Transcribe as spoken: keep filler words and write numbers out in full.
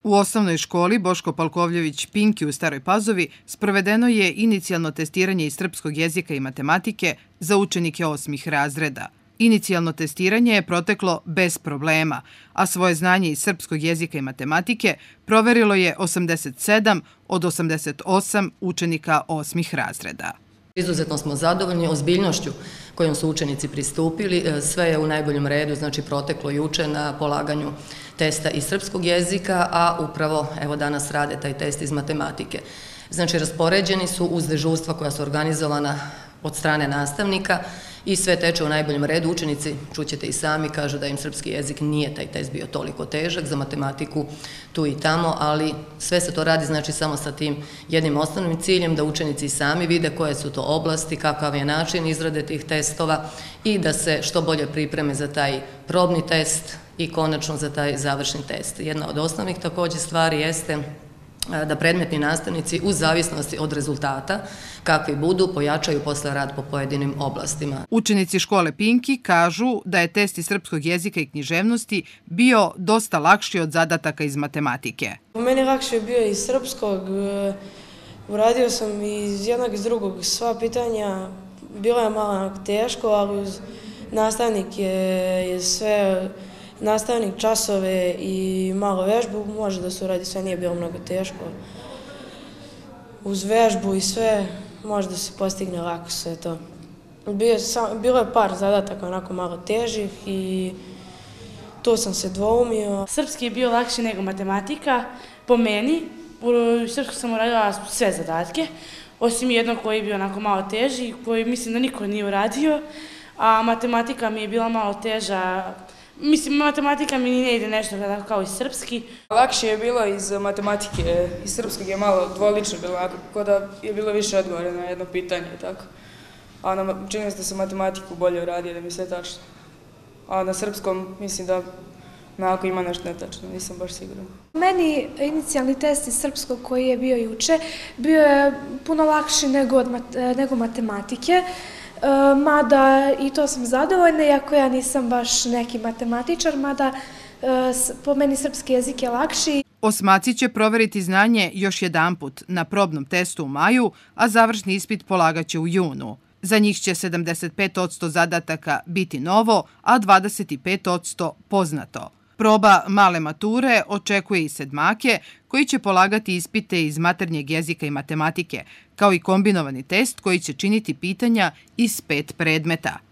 U osnovnoj školi Boško Palkovljević Pinki u Staroj Pazovi sprovedeno je inicijalno testiranje iz srpskog jezika i matematike za učenike osmih razreda. Inicijalno testiranje je proteklo bez problema, a svoje znanje iz srpskog jezika i matematike proverilo je osamdeset sedam od osamdeset osam učenika osmih razreda. Izuzetno smo zadovoljni ozbiljnošću kojom su učenici pristupili. Sve je u najboljem redu, znači proteklo juče na polaganju testa iz srpskog jezika, a upravo evo danas rade taj test iz matematike. Znači raspoređeni su uz dežurstva koja su organizovana od strane nastavnika i sve teče u najboljem redu. Učenici, čućete i sami, kažu da im srpski jezik nije taj test bio toliko težak, za matematiku tu i tamo, ali sve se to radi znači samo sa tim jednim osnovnim ciljem da učenici sami vide koje su to oblasti, kakav je način izrade tih testova i da se što bolje pripreme za taj probni test i konačno za taj završni test. Jedna od osnovnih također stvari jeste da predmetni nastavnici u zavisnosti od rezultata kakvi budu pojačaju posle rad po pojedinim oblastima. Učenici škole Pinki kažu da je test iz srpskog jezika i književnosti bio dosta lakši od zadataka iz matematike. U meni lakše je bio iz srpskog, uradio sam iz jednog i iz drugog sva pitanja, bilo je malo teško, ali uz nastavnik je sve... nastavnik, časove i malo vežbu, može da se uradi, sve nije bilo mnogo teško. Uz vežbu i sve može da se postigne lako sve to. Bilo je par zadataka onako malo težih i tu sam se dvoumio. Srpski je bio lakši nego matematika, po meni. U srpsku sam uradila sve zadatke, osim jednog koji je bio onako malo teži, koji mislim da niko nije uradio, a matematika mi je bila malo teža. Mislim, matematika mi ne ide nešto kao i srpski. Lakše je bilo iz matematike, iz srpskog je malo dvolično bilo, kao da je bilo više odgovore na jedno pitanje i tako. A na, čini se da se matematiku bolje uradio, da mi sve tačno. A na srpskom mislim da onako ima nešto netačno, nisam baš sigurna. Meni inicijalni test iz srpskog koji je bio juče bio je puno lakši nego, od, nego matematike. Mada i to sam zadovoljna, iako ja nisam baš neki matematičar, mada po meni srpski jezik je lakši. Osmaci će proveriti znanje još jedanput na probnom testu u maju, a završni ispit polagaće u junu. Za njih će sedamdeset pet posto zadataka biti novo, a dvadeset pet posto poznato. Proba male mature očekuje i sedmake, koji će polagati ispite iz maternjeg jezika i matematike, kao i kombinovani test koji će činiti pitanja iz pet predmeta.